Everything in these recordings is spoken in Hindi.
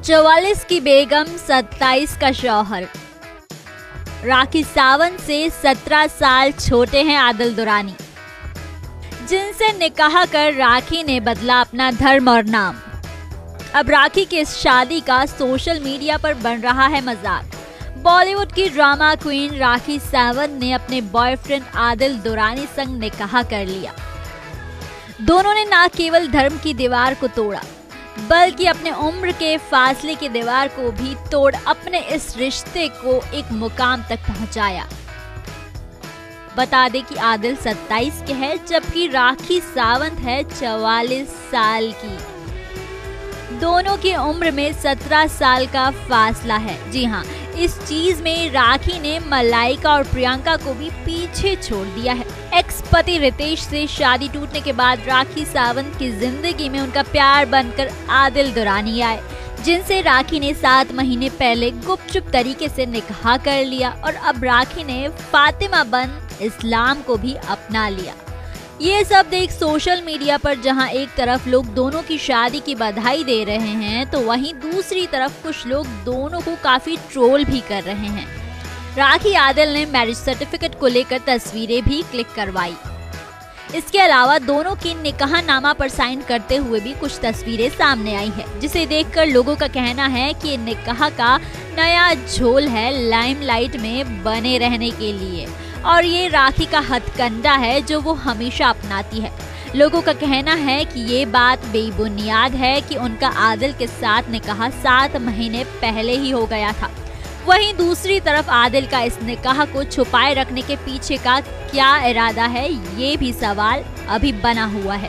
44 की बेगम 27 का शौहर। राखी सावंत से 17 साल छोटे हैं आदिल दुरानी, जिनसे निकाह कर राखी ने बदला अपना धर्म और नाम। अब राखी की इस शादी का सोशल मीडिया पर बन रहा है मजाक। बॉलीवुड की ड्रामा क्वीन राखी सावंत ने अपने बॉयफ्रेंड आदिल दुरानी संग निकाह कर लिया। दोनों ने न केवल धर्म की दीवार को तोड़ा, बल्कि अपने उम्र के फासले की दीवार को भी तोड़ अपने इस रिश्ते को एक मुकाम तक पहुंचाया। बता दें कि आदिल 27 के है, जबकि राखी सावंत है 44 साल की। दोनों की उम्र में 17 साल का फासला है। जी हाँ, इस चीज में राखी ने मलाइका और प्रियंका को भी पीछे छोड़ दिया है। एक्स पति रितेश से शादी टूटने के बाद राखी सावंत की जिंदगी में उनका प्यार बनकर आदिल दुरानी आए, जिनसे राखी ने 7 महीने पहले गुपचुप तरीके से निकाह कर लिया और अब राखी ने फातिमा बन इस्लाम को भी अपना लिया। ये सब देख सोशल मीडिया पर जहां एक तरफ लोग दोनों की शादी की बधाई दे रहे हैं, तो वहीं दूसरी तरफ कुछ लोग दोनों को काफी ट्रोल भी कर रहे हैं। राखी आदिल ने मैरिज सर्टिफिकेट को लेकर तस्वीरें भी क्लिक करवाई। इसके अलावा दोनों की निकाहनामा पर साइन करते हुए भी कुछ तस्वीरें सामने आई है, जिसे देखकर लोगों का कहना है कि ये निकाह का नया झोल है लाइमलाइट में बने रहने के लिए, और ये राखी का हथकंडा है जो वो हमेशा अपनाती है। लोगों का कहना है कि ये बात बेबुनियाद है कि उनका आदिल के साथ निकाह 7 महीने पहले ही हो गया था। वहीं दूसरी तरफ आदिल का इस निकाह को छुपाए रखने के पीछे का क्या इरादा है, ये भी सवाल अभी बना हुआ है।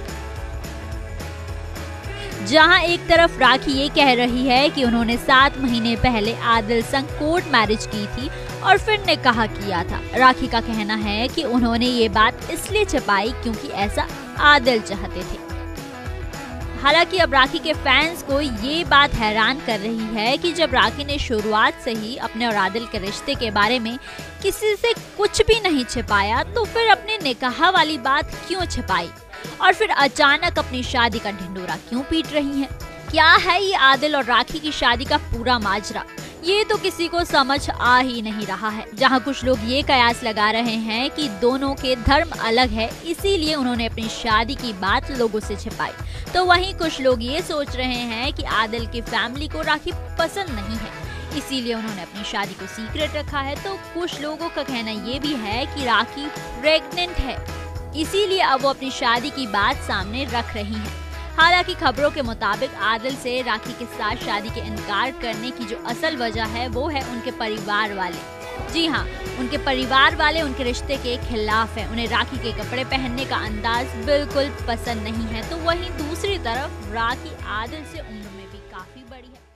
जहां एक तरफ राखी ये कह रही है कि उन्होंने 7 महीने पहले आदिल संग कोर्ट मैरिज की थी और फिर निकाह किया था। राखी का कहना है कि उन्होंने ये बात इसलिए छुपाई क्योंकि ऐसा आदिल चाहते थे। हालांकि अब राखी के फैंस को ये बात हैरान कर रही है कि जब राखी ने शुरुआत से ही अपने और आदिल के रिश्ते के बारे में किसी से कुछ भी नहीं छिपाया, तो फिर अपने निकाह वाली बात क्यों छिपाई और फिर अचानक अपनी शादी का ढिंढोरा क्यों पीट रही हैं? क्या है ये आदिल और राखी की शादी का पूरा माजरा? ये तो किसी को समझ आ ही नहीं रहा है। जहां कुछ लोग ये कयास लगा रहे हैं कि दोनों के धर्म अलग है, इसीलिए उन्होंने अपनी शादी की बात लोगों से छिपाई, तो वहीं कुछ लोग ये सोच रहे हैं कि आदिल की फैमिली को राखी पसंद नहीं है, इसीलिए उन्होंने अपनी शादी को सीक्रेट रखा है। तो कुछ लोगों का कहना ये भी है कि राखी प्रेग्नेंट है, इसीलिए अब वो अपनी शादी की बात सामने रख रही हैं। हालांकि खबरों के मुताबिक आदिल से राखी के साथ शादी के इनकार करने की जो असल वजह है वो है उनके परिवार वाले। जी हाँ, उनके परिवार वाले उनके रिश्ते के खिलाफ हैं। उन्हें राखी के कपड़े पहनने का अंदाज बिल्कुल पसंद नहीं है। तो वहीं दूसरी तरफ राखी आदिल से उम्र में भी काफी बड़ी है।